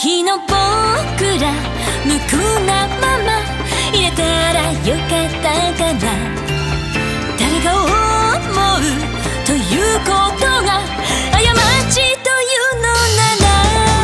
日の僕ら無垢なまま入れたらよかったかな。誰が思うということが過ちというのなら、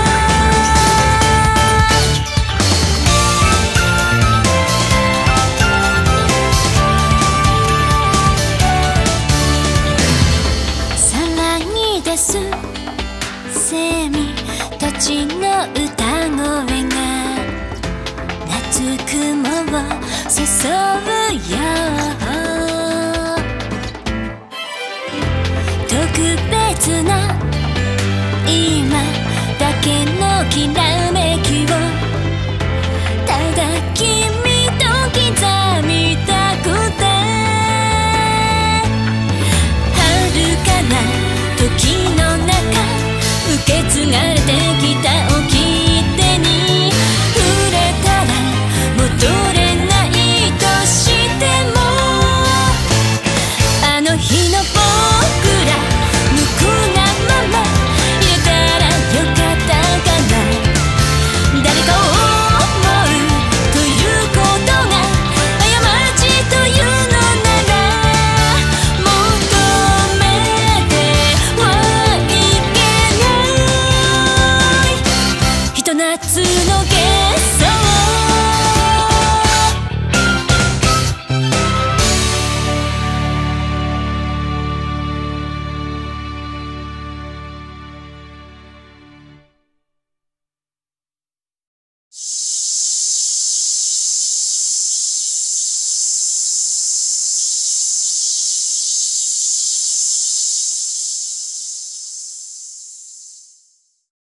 騒ぎ出すセミたちの歌声が夏雲を誘う